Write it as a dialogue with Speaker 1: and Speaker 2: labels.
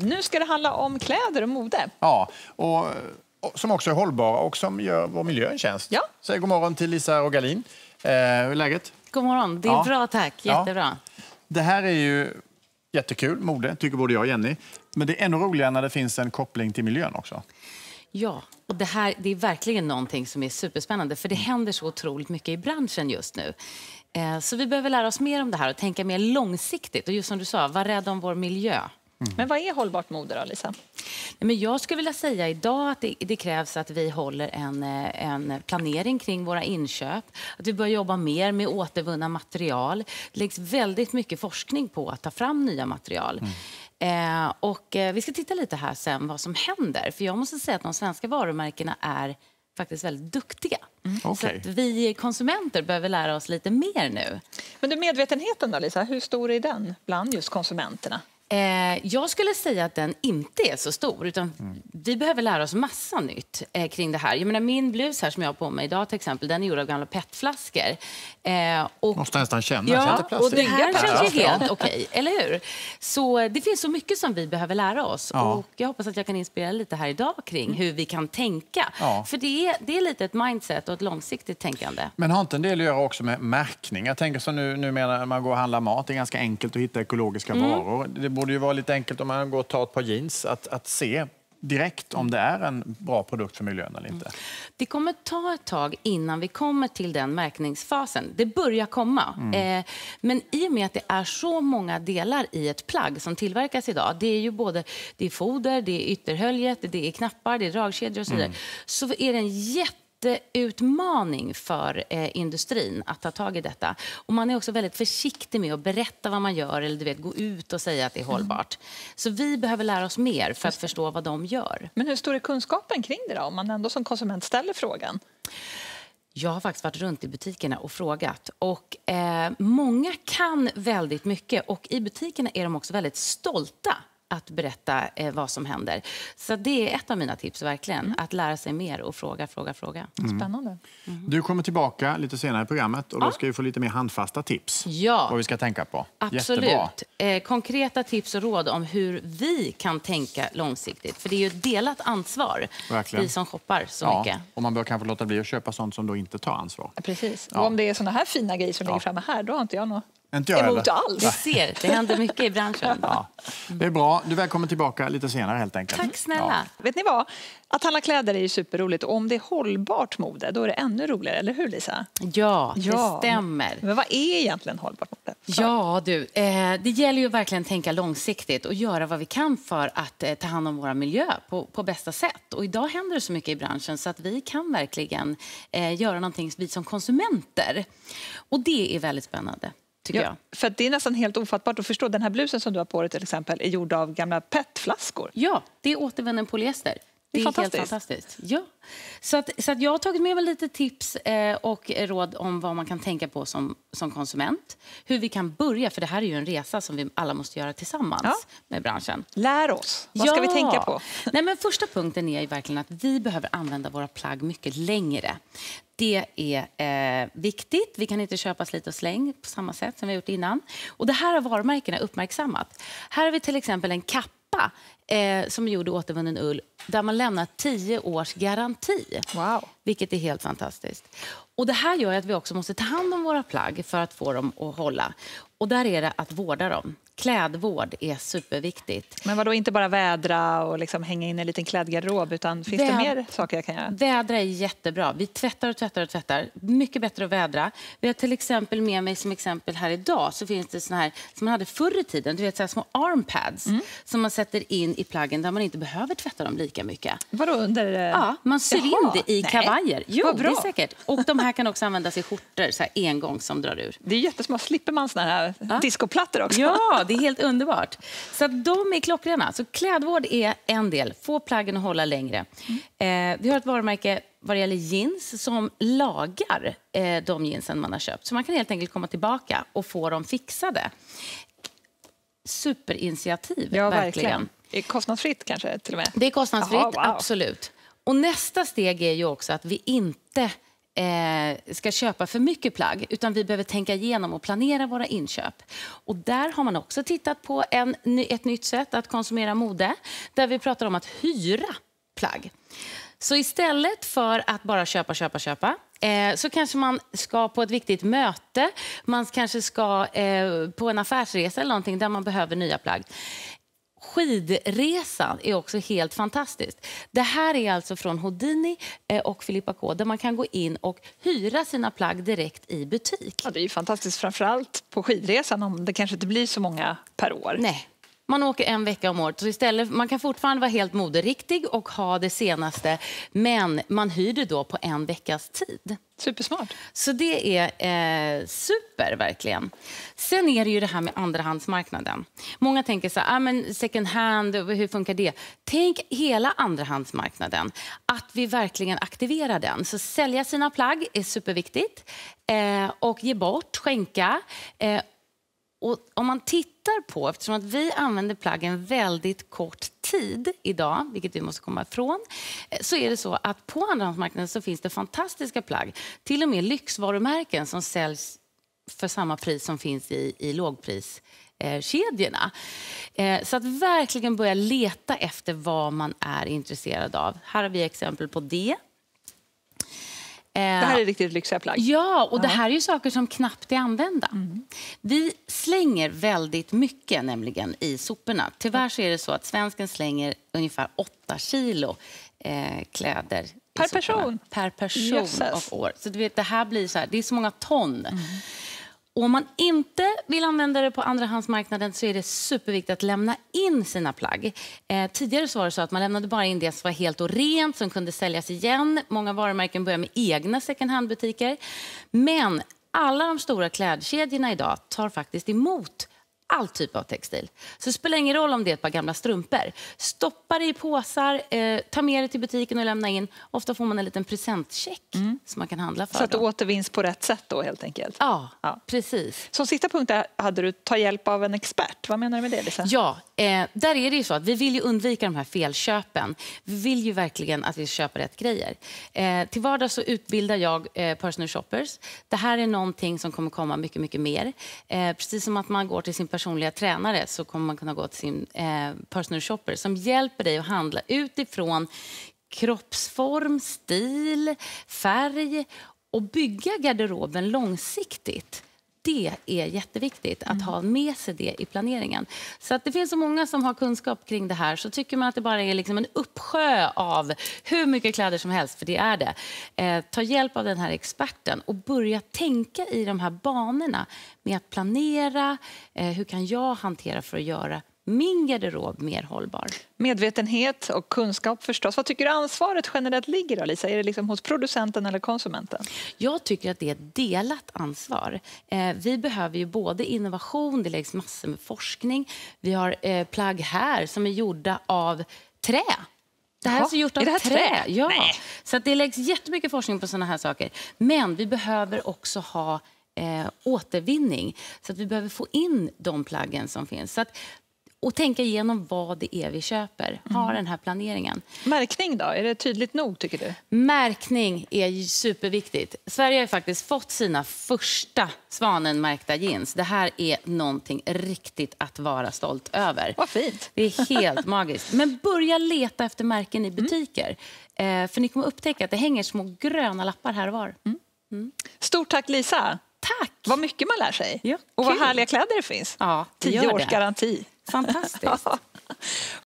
Speaker 1: Nu ska det handla om kläder och mode.
Speaker 2: Ja, och som också är hållbara och som gör vår miljö en tjänst.
Speaker 1: Ja.
Speaker 2: Säg god morgon till Lisa Rogalin. Hur är läget?
Speaker 3: God morgon, det är bra tack, jättebra.
Speaker 2: Ja. Det här är ju jättekul mode, tycker både jag och Jenny. Men det är ännu roligare när det finns en koppling till miljön också.
Speaker 3: Ja, och det är verkligen någonting som är superspännande. För det händer så otroligt mycket i branschen just nu. Så vi behöver lära oss mer om det här och tänka mer långsiktigt. Och just som du sa, var rädd om vår miljö.
Speaker 1: Men vad är hållbart mode då, Lisa?
Speaker 3: Men jag skulle vilja säga idag att det krävs att vi håller en planering kring våra inköp. Att vi börjar jobba mer med återvunna material. Det läggs väldigt mycket forskning på att ta fram nya material. Och vi ska titta lite här sen vad som händer. För jag måste säga att de svenska varumärkena är faktiskt väldigt duktiga.
Speaker 2: Okay.
Speaker 3: Så att vi konsumenter behöver lära oss lite mer nu.
Speaker 1: Men du, medvetenheten då, Lisa, hur stor är den bland just konsumenterna?
Speaker 3: Jag skulle säga att den inte är så stor, utan vi behöver lära oss massa nytt kring det här. Jag menar, min blus här som jag har på mig idag till exempel, den är gjord av gamla petflaskor.
Speaker 2: Måste nästan känna.
Speaker 3: Ja, och det här känns ju helt okej, eller hur? Så det finns så mycket som vi behöver lära oss. Ja. Och jag hoppas att jag kan inspirera lite här idag kring hur vi kan tänka. Ja. För det är lite ett mindset och ett långsiktigt tänkande.
Speaker 2: Men har inte en del att göra också med märkning? Jag tänker så nu när man går och handlar mat, det är ganska enkelt att hitta ekologiska varor. Det borde ju vara lite enkelt om man går och tar ett par jeans att se direkt om det är en bra produkt för miljön eller inte.
Speaker 3: Det kommer ta ett tag innan vi kommer till den märkningsfasen. Det börjar komma. Men i och med att det är så många delar i ett plagg som tillverkas idag. Det är ju både foder, det är ytterhöljet, det är knappar, det är dragkedjor och så vidare. Så är det en jätteutmaning för industrin att ta tag i detta. Och man är också väldigt försiktig med att berätta vad man gör eller gå ut och säga att det är hållbart. Så vi behöver lära oss mer för att förstå vad de gör.
Speaker 1: Men hur stor är kunskapen kring det då, om man ändå som konsument ställer frågan?
Speaker 3: Jag har faktiskt varit runt i butikerna och frågat. Och många kan väldigt mycket. Och i butikerna är de också väldigt stolta att berätta vad som händer. Så det är ett av mina tips verkligen. Att lära sig mer och fråga.
Speaker 1: Spännande.
Speaker 2: Du kommer tillbaka lite senare i programmet och då ska vi få lite mer handfasta tips.
Speaker 3: Ja.
Speaker 2: Vad vi ska tänka på.
Speaker 3: Absolut. Konkreta tips och råd om hur vi kan tänka långsiktigt. För det är ju ett delat ansvar.
Speaker 2: Verkligen.
Speaker 3: Vi som shoppar så mycket.
Speaker 2: Och man bör kanske låta bli att köpa sånt som då inte tar ansvar.
Speaker 1: Precis. Och om det är såna här fina grejer som ligger framme här, då har inte jag något emot alls.
Speaker 3: Du ser, det händer mycket i branschen.
Speaker 2: Ja. Det är bra. Du är välkommen tillbaka lite senare helt enkelt.
Speaker 3: Tack snälla.
Speaker 1: Ja. Vet ni vad? Att handla kläder är ju superroligt. Och om det är hållbart mode, då är det ännu roligare. Eller hur, Lisa?
Speaker 3: Ja, det stämmer.
Speaker 1: Men vad är egentligen hållbart mode?
Speaker 3: Ja, du. Det gäller ju verkligen att tänka långsiktigt och göra vad vi kan för att ta hand om vår miljö på bästa sätt. Och idag händer det så mycket i branschen så att vi kan verkligen göra någonting vi som konsumenter. Och det är väldigt spännande. Ja,
Speaker 1: för det är nästan helt ofattbart att förstå. Den här blusen som du har på dig till exempel är gjord av gamla petflaskor.
Speaker 3: Ja, det är återvunnen polyester.
Speaker 1: Det är
Speaker 3: helt fantastiskt. Ja. Så att jag har tagit med mig lite tips och råd om vad man kan tänka på som konsument. Hur vi kan börja, för det här är ju en resa som vi alla måste göra tillsammans med branschen.
Speaker 1: Lär oss. Vad ska vi tänka på?
Speaker 3: Nej, men första punkten är ju verkligen att vi behöver använda våra plagg mycket längre. Det är viktigt. Vi kan inte köpa slit och släng på samma sätt som vi har gjort innan. Och det här har varumärkena uppmärksammat. Här har vi till exempel en kappa som är gjord i återvunnen ull där man lämnar 10 års garanti.
Speaker 1: Wow.
Speaker 3: Vilket är helt fantastiskt. Och det här gör att vi också måste ta hand om våra plagg för att få dem att hålla. Och där är det att vårda dem. Klädvård är superviktigt.
Speaker 1: Men vadå, inte bara vädra och liksom hänga in en liten klädgarderob, utan finns det mer saker jag kan göra?
Speaker 3: Vädra är jättebra. Vi tvättar. Mycket bättre att vädra. Vi har till exempel med mig som exempel här idag så finns det såna här som man hade förr i tiden. Du vet, så här små armpads som man sätter in i plaggen där man inte behöver tvätta dem lika mycket.
Speaker 1: Vadå under?
Speaker 3: Ja, man syr in det i kavajer. Jo,
Speaker 1: det
Speaker 3: är säkert. Och de här kan också användas i skjortor så här engång som drar ur.
Speaker 1: Det är jättesmart. Slipper man såna här discoplattor också?
Speaker 3: Ja, det är helt underbart. Så att de är klockrena. Så klädvård är en del. Få plaggen att hålla längre. Vi har ett varumärke vad det gäller jeans som lagar de jeansen man har köpt. Så man kan helt enkelt komma tillbaka och få dem fixade. Superinitiativ, verkligen.
Speaker 1: Är kostnadsfritt kanske till och med?
Speaker 3: Det är kostnadsfritt,
Speaker 1: Aha, wow.
Speaker 3: absolut. Och nästa steg är ju också att vi inte ska köpa för mycket plagg, utan vi behöver tänka igenom och planera våra inköp. Och där har man också tittat på ett nytt sätt att konsumera mode, där vi pratar om att hyra plagg. Så istället för att bara köpa, så kanske man ska på ett viktigt möte, man kanske ska på en affärsresa eller någonting där man behöver nya plagg. Skidresan är också helt fantastiskt. Det här är alltså från Houdini och Filippa K, där man kan gå in och hyra sina plagg direkt i butik.
Speaker 1: Ja, det är ju fantastiskt, framförallt på skidresan om det kanske inte blir så många per år.
Speaker 3: Nej. Man åker en vecka om året. Så istället, man kan fortfarande vara helt moderiktig och ha det senaste. Men man hyr det då på en veckas tid.
Speaker 1: Supersmart.
Speaker 3: Så det är super, verkligen. Sen är det ju det här med andrahandsmarknaden. Många tänker så här, men second hand, hur funkar det? Tänk hela andrahandsmarknaden. Att vi verkligen aktiverar den. Så sälja sina plagg är superviktigt. Och ge bort, skänka. Och om man tittar på, eftersom att vi använder plaggen väldigt kort tid idag, vilket vi måste komma ifrån, så är det så att på andrahandsmarknaden så finns det fantastiska plagg. Till och med lyxvarumärken som säljs för samma pris som finns i lågpriskedjorna. Så att verkligen börja leta efter vad man är intresserad av. Här har vi exempel på det.
Speaker 1: Det här är riktigt lyxiga plagg.
Speaker 3: Ja, och det här är ju saker som knappt är använda. Vi slänger väldigt mycket nämligen i soporna. Tyvärr så är det så att svensken slänger ungefär 8 kilo kläder
Speaker 1: per person.
Speaker 3: Per person och år. Så du vet, det här blir så här, det är så många ton. Och om man inte vill använda det på andrahandsmarknaden så är det superviktigt att lämna in sina plagg. Tidigare så var det så att man lämnade bara in det som var helt och rent, som kunde säljas igen. Många varumärken börjar med egna second hand-butiker. Men alla de stora klädkedjorna idag tar faktiskt emot all typ av textil. Så det spelar ingen roll om det är ett par gamla strumpor. Stoppa det i påsar, ta med det till butiken och lämna in. Ofta får man en liten presentcheck som man kan handla för.
Speaker 1: Så att det återvinns på rätt sätt då helt enkelt.
Speaker 3: Ja, precis.
Speaker 1: Som sista punkt hade du ta hjälp av en expert. Vad menar du med det, Lisa?
Speaker 3: Ja, där är det ju så att vi vill ju undvika de här felköpen. Vi vill ju verkligen att vi köper rätt grejer. Till vardags så utbildar jag personal shoppers. Det här är någonting som kommer komma mycket, mycket mer. Precis som att man går till sin personliga tränare så kommer man kunna gå till sin personal shopper som hjälper dig att handla utifrån kroppsform, stil, färg och bygga garderoben långsiktigt. Det är jätteviktigt att ha med sig det i planeringen. Så att det finns så många som har kunskap kring det här, så tycker man att det bara är liksom en uppsjö av hur mycket kläder som helst, för det är det. Ta hjälp av den här experten och börja tänka i de här banorna med att planera. Hur kan jag hantera för att göra min garderob mer hållbar?
Speaker 1: Medvetenhet och kunskap förstås. Vad tycker du ansvaret generellt ligger då, Lisa? Är det liksom hos producenten eller konsumenten?
Speaker 3: Jag tycker att det är ett delat ansvar. Vi behöver ju både innovation, det läggs massor med forskning. Vi har plagg här som är gjorda av trä. Det här är gjort av trä. Ja. Så att det läggs jättemycket forskning på sådana här saker. Men vi behöver också ha återvinning. Så att vi behöver få in de plaggen som finns. Så att, och tänka igenom vad det är vi köper. Ha den här planeringen.
Speaker 1: Märkning då? Är det tydligt nog, tycker du?
Speaker 3: Märkning är ju superviktigt. Sverige har faktiskt fått sina första svanenmärkta jeans. Det här är någonting riktigt att vara stolt över.
Speaker 1: Vad fint.
Speaker 3: Det är helt magiskt. Men börja leta efter märken i butiker. För ni kommer upptäcka att det hänger små gröna lappar här och var.
Speaker 1: Stort tack, Lisa.
Speaker 3: Tack!
Speaker 1: Vad mycket man lär sig.
Speaker 3: Ja,
Speaker 1: och vad
Speaker 3: kul.
Speaker 1: härliga kläder det finns.
Speaker 3: Ja, det
Speaker 1: 10
Speaker 3: gör
Speaker 1: års
Speaker 3: det.
Speaker 1: garanti.
Speaker 3: Fantastiskt.